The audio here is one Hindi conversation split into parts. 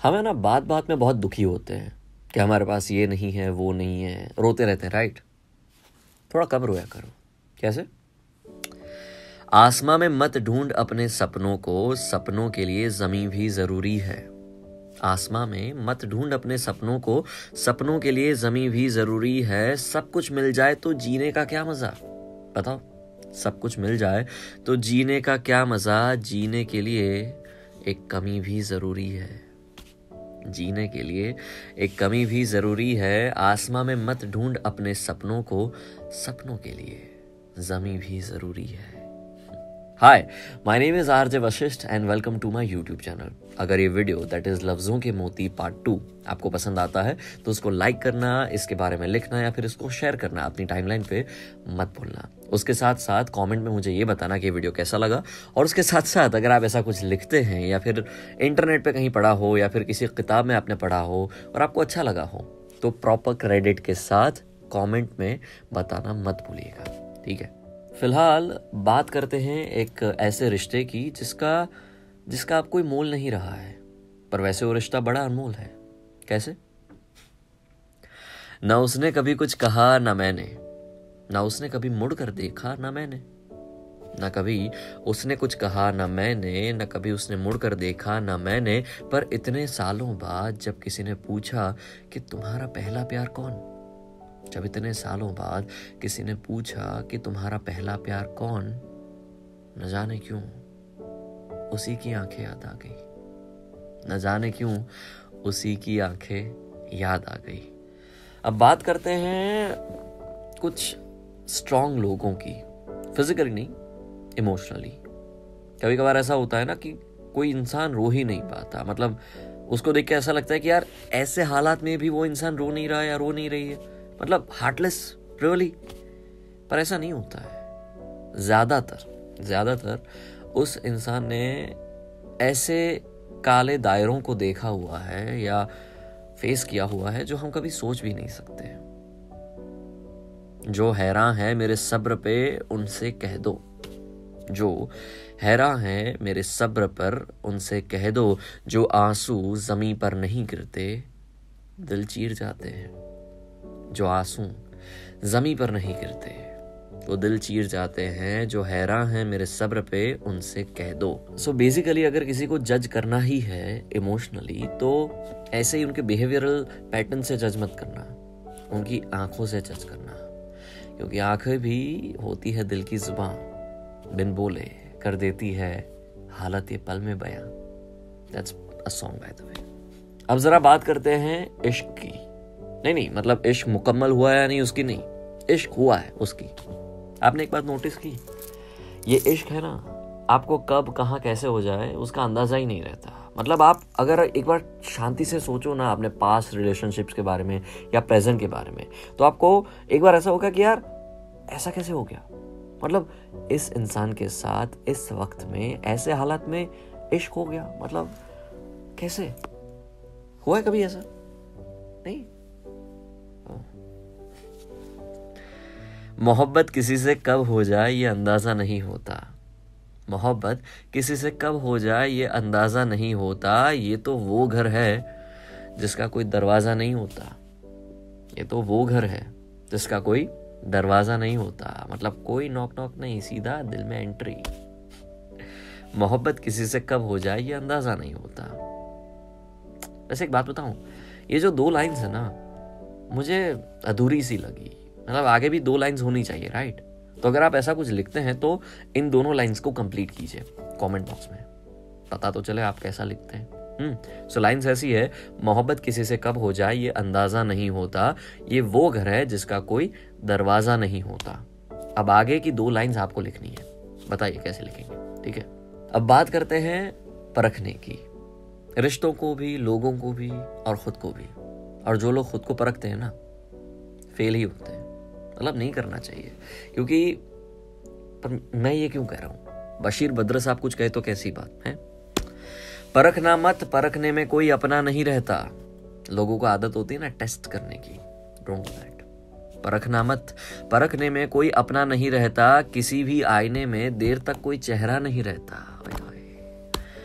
हमें ना बात बात में बहुत दुखी होते हैं कि हमारे पास ये नहीं है, वो नहीं है, रोते रहते हैं, राइट? थोड़ा कम रोया करो। कैसे? आसमां में मत ढूंढ अपने सपनों को, सपनों के लिए ज़मीं भी ज़रूरी है। आसमां में मत ढूंढ अपने सपनों को, सपनों के लिए ज़मीं भी ज़रूरी है। सब कुछ मिल जाए तो जीने का क्या मज़ा? बताओ, सब कुछ मिल जाए तो जीने का क्या मज़ा? जीने के लिए एक कमी भी ज़रूरी है। जीने के लिए एक कमी भी ज़रूरी है। आसमां में मत ढूंढ अपने सपनों को, सपनों के लिए ज़मीं भी ज़रूरी है। Hi, my name is RJ Vashishtha and welcome to my YouTube channel. अगर ये वीडियो दैट इज़ लफ्ज़ों के मोती पार्ट 2 आपको पसंद आता है तो उसको लाइक करना, इसके बारे में लिखना या फिर इसको शेयर करना अपनी टाइमलाइन पे मत भूलना। उसके साथ साथ कमेंट में मुझे ये बताना कि ये वीडियो कैसा लगा। और उसके साथ साथ अगर आप ऐसा कुछ लिखते हैं या फिर इंटरनेट पे कहीं पढ़ा हो या फिर किसी किताब में आपने पढ़ा हो और आपको अच्छा लगा हो तो प्रॉपर क्रेडिट के साथ कमेंट में बताना मत भूलिएगा, ठीक है? फिलहाल बात करते हैं एक ऐसे रिश्ते की जिसका अब कोई मोल नहीं रहा है, पर वैसे वो रिश्ता बड़ा अनमोल है। कैसे? न उसने कभी कुछ कहा न मैंने, न उसने कभी मुड़ कर देखा न मैंने, न कभी उसने कुछ कहा न मैंने, न कभी उसने मुड़ कर देखा न मैंने। पर इतने सालों बाद जब किसी ने पूछा कि तुम्हारा पहला प्यार कौन, जब इतने सालों बाद किसी ने पूछा कि तुम्हारा पहला प्यार कौन, न जाने क्यों उसी की आंखें याद आ गई। न जाने क्यों उसी की आंखें याद आ गई। अब बात करते हैं कुछ स्ट्रॉन्ग लोगों की, फिजिकली नहीं, इमोशनली। कभी कभार ऐसा होता है ना कि कोई इंसान रो ही नहीं पाता, मतलब उसको देख के ऐसा लगता है कि यार ऐसे हालात में भी वो इंसान रो नहीं रहा या रो नहीं रही है, मतलब हार्टलेस रियली। पर ऐसा नहीं होता है। ज्यादातर उस इंसान ने ऐसे काले दायरों को देखा हुआ है या फेस किया हुआ है जो हम कभी सोच भी नहीं सकते। जो हैरान है मेरे सब्र पे उनसे कह दो, जो हैरान है मेरे सब्र पर उनसे कह दो। जो आंसू जमीन पर नहीं गिरते दिल चीर जाते हैं। जो आंसू जमीन पर नहीं गिरते वो दिल चीर जाते हैं। जो हैरान है मेरे सब्र पे उनसे कह दो। सो बेसिकली अगर किसी को जज करना ही है इमोशनली तो ऐसे ही उनके बिहेवियरल पैटर्न से जज मत करना, उनकी आंखों से जज करना, क्योंकि आंखें भी होती है दिल की जुबान, बिन बोले कर देती है हालत ये पल में बयां। That's a song by the way. अब जरा बात करते हैं इश्क की। नहीं, मतलब इश्क मुकम्मल हुआ है या नहीं उसकी नहीं, इश्क हुआ है उसकी। आपने एक बात नोटिस की, ये इश्क है ना, आपको कब कहाँ कैसे हो जाए उसका अंदाजा ही नहीं रहता। मतलब आप अगर एक बार शांति से सोचो ना अपने पास्ट रिलेशनशिप्स के बारे में या प्रेजेंट के बारे में, तो आपको एक बार ऐसा होगा कि यार ऐसा कैसे हो गया, मतलब इस इंसान के साथ इस वक्त में ऐसे हालात में इश्क हो गया, मतलब कैसे हुआ है कभी ऐसा? नहीं। मोहब्बत किसी से कब हो जाए ये अंदाजा नहीं होता। मोहब्बत किसी से कब हो जाए ये अंदाजा नहीं होता। ये तो वो घर है जिसका कोई दरवाजा नहीं होता। ये तो वो घर है जिसका कोई दरवाजा नहीं होता, मतलब कोई नॉक नॉक नहीं, सीधा दिल में एंट्री। मोहब्बत किसी से कब हो जाए ये अंदाजा नहीं होता। वैसे एक बात बताऊं, ये जो 2 लाइन्स है ना मुझे अधूरी सी लगी, मतलब आगे भी 2 लाइन्स होनी चाहिए, राइट? तो अगर आप ऐसा कुछ लिखते हैं तो इन दोनों लाइन्स को कंप्लीट कीजिए कमेंट बॉक्स में, पता तो चले आप कैसा लिखते हैं। सो लाइन्स ऐसी है, मोहब्बत किसी से कब हो जाए ये अंदाजा नहीं होता। ये वो घर है जिसका कोई दरवाजा नहीं होता। अब आगे की 2 लाइन्स आपको लिखनी है, बताइए कैसे लिखेंगे, ठीक है? अब बात करते हैं परखने की, रिश्तों को भी, लोगों को भी और खुद को भी। और जो लोग खुद को परखते हैं ना फेल ही होते हैं, मतलब नहीं करना चाहिए। क्योंकि पर मैं ये क्यों कह रहा हूं, बशीर बद्र साहब कुछ कहे तो कैसी बात है। परखना मत, परखने में कोई अपना नहीं रहता। लोगों को आदत होती है ना टेस्ट करने की, डोंट डू दैट। परखना मत, परखने में कोई अपना नहीं रहता। किसी भी आईने में देर तक कोई चेहरा नहीं रहता।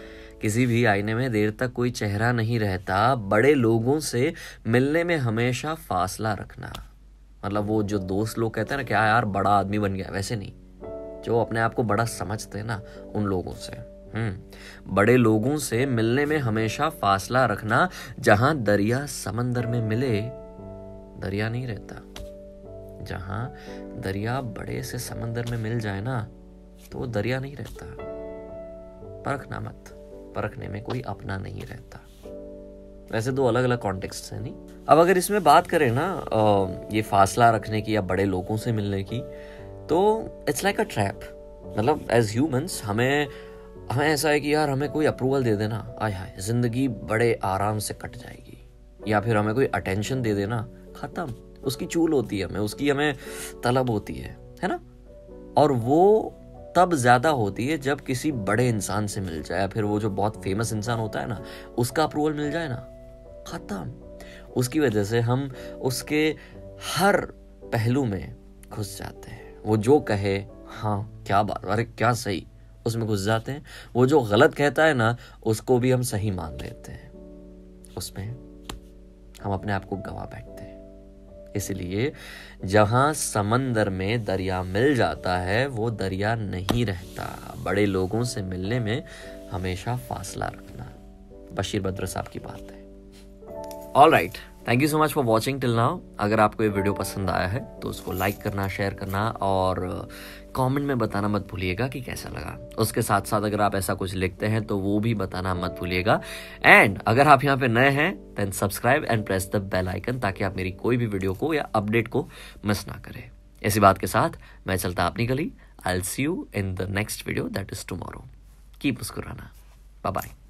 किसी भी आईने में देर तक कोई चेहरा नहीं रहता, बड़े लोगों से मिलने में हमेशा फासला रखना। मतलब वो जो दोस्त लोग कहते हैं ना क्या यार बड़ा आदमी बन गया, वैसे नहीं, जो अपने आप को बड़ा समझते हैं ना उन लोगों से। बड़े लोगों से मिलने में हमेशा फासला रखना। जहां दरिया समंदर में मिले, दरिया नहीं रहता। जहां दरिया बड़े से समंदर में मिल जाए ना, तो वो दरिया नहीं रहता। परखना मत, परखने में कोई अपना नहीं रहता। वैसे दो अलग अलग कॉन्टेक्स्ट हैं नहीं। अब अगर इसमें बात करें ना ये फासला रखने की या बड़े लोगों से मिलने की, तो इट्स लाइक अ ट्रैप। मतलब एज ह्यूमंस हमें ऐसा है कि यार हमें कोई अप्रूवल दे देना, आय हाय जिंदगी बड़े आराम से कट जाएगी। या फिर हमें कोई अटेंशन दे देना, खत्म। उसकी चूल होती है, उसकी हमें तलब होती है ना। और वो तब ज्यादा होती है जब किसी बड़े इंसान से मिल जाए, फिर वो जो बहुत फेमस इंसान होता है ना, उसका अप्रूवल मिल जाए ना, खत्म। उसकी वजह से हम उसके हर पहलू में घुस जाते हैं। वो जो कहे, हाँ क्या बात, अरे क्या सही, उसमें घुस जाते हैं। वो जो गलत कहता है ना, उसको भी हम सही मान लेते हैं। उसमें हम अपने आप को गवा बैठते हैं। इसलिए जहां समंदर में दरिया मिल जाता है, वो दरिया नहीं रहता। बड़े लोगों से मिलने में हमेशा फासला रखना। बशीर बद्र साहब की बात है। All right, thank you so much for watching till now. अगर आपको ये वीडियो पसंद आया है तो उसको लाइक करना, शेयर करना और कमेंट में बताना मत भूलिएगा कि कैसा लगा। उसके साथ साथ अगर आप ऐसा कुछ लिखते हैं तो वो भी बताना मत भूलिएगा। एंड अगर आप यहाँ पे नए हैं then subscribe and press the bell icon, ताकि आप मेरी कोई भी वीडियो को या अपडेट को मिस ना करें। इसी बात के साथ मैं चलता अपनी गली। I will see you in the next video that is tomorrow. Keep मुस्कुराना। Bye bye.